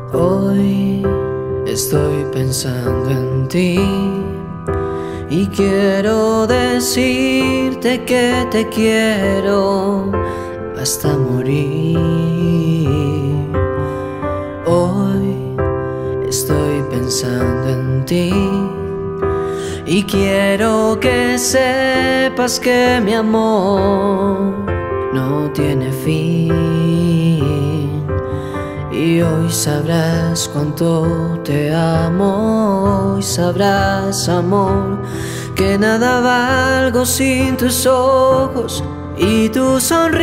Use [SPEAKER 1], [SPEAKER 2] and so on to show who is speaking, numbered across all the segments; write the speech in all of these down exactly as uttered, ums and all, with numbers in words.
[SPEAKER 1] Hoy estoy pensando en ti y quiero decirte que te quiero hasta morir. Hoy estoy pensando en ti y quiero que sepas que mi amor no tiene fin. Y hoy sabrás cuánto te amo. Hoy sabrás, amor, que nada valgo sin tus ojos y tu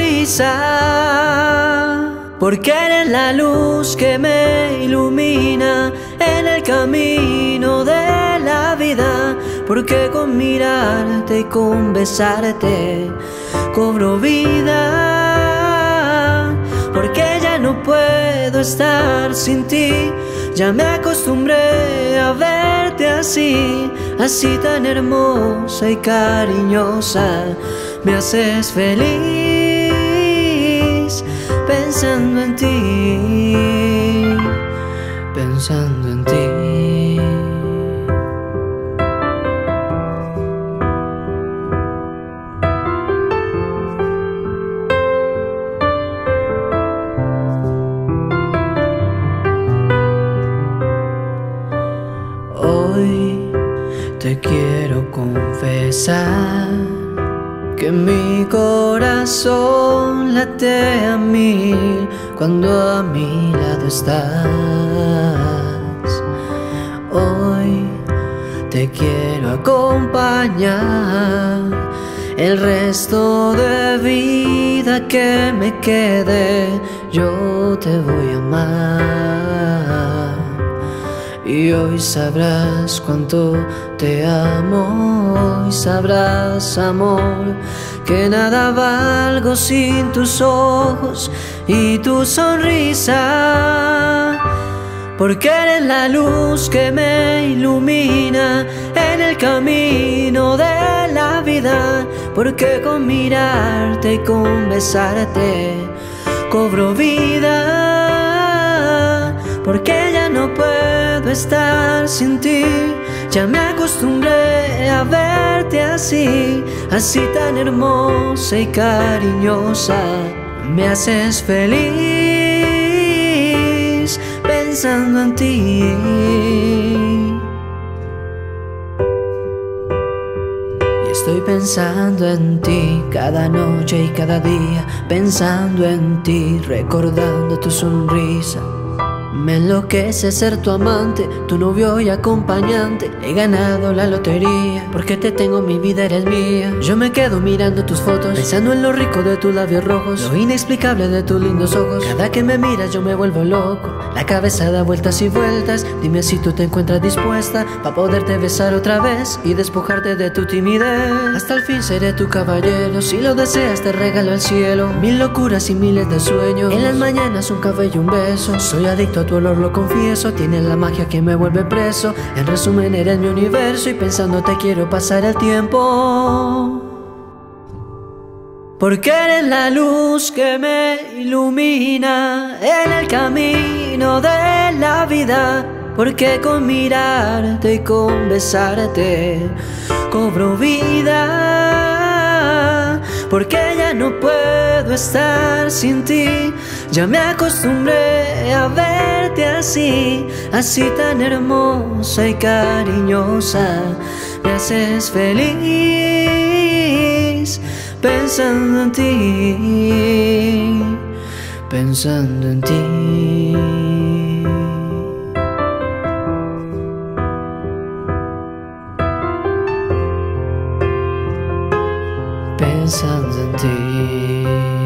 [SPEAKER 1] sonrisa. Porque eres la luz que me ilumina en el camino de la vida. Porque con mirarte y con besarte cobro vida. Porque ya no puedo estar sin ti. Ya me acostumbré a verte así, así tan hermosa y cariñosa. Me haces feliz pensando en ti, pensando en ti. Hoy te quiero confesar que mi corazón late a mí cuando a mi lado estás. Hoy te quiero acompañar el resto de vida que me quede. Yo te voy a amar. Y hoy sabrás cuánto te amo. Hoy sabrás, amor, que nada valgo sin tus ojos y tu sonrisa. Porque eres la luz que me ilumina en el camino de la vida. Porque con mirarte y con besarte cobro vida. Porque ya no puedo estar sin ti. Ya me acostumbré a verte así, así tan hermosa y cariñosa. Me haces feliz pensando en ti. Y estoy pensando en ti cada noche y cada día, pensando en ti, recordando tu sonrisa. Me enloquece ser tu amante, tu novio y acompañante. He ganado la lotería, porque te tengo, mi vida eres mía. Yo me quedo mirando tus fotos, pensando en lo rico de tus labios rojos, lo inexplicable de tus lindos ojos. Cada que me miras yo me vuelvo loco, la cabeza da vueltas y vueltas. Dime si tú te encuentras dispuesta pa' poderte besar otra vez y despojarte de tu timidez. Hasta el fin seré tu caballero, si lo deseas te regalo el cielo. Mil locuras y miles de sueños, en las mañanas un café y un beso. Soy adicto a tu olor, lo confieso, tienes la magia que me vuelve preso. En resumen eres mi universo y pensando te quiero pasar el tiempo. Porque eres la luz que me ilumina en el camino de la vida. Porque con mirarte y con besarte cobro vida. Porque ya no puedo estar sin ti. Ya me acostumbré a verte así, así tan hermosa y cariñosa. Me haces feliz pensando en ti, pensando en ti. Pensando en ti.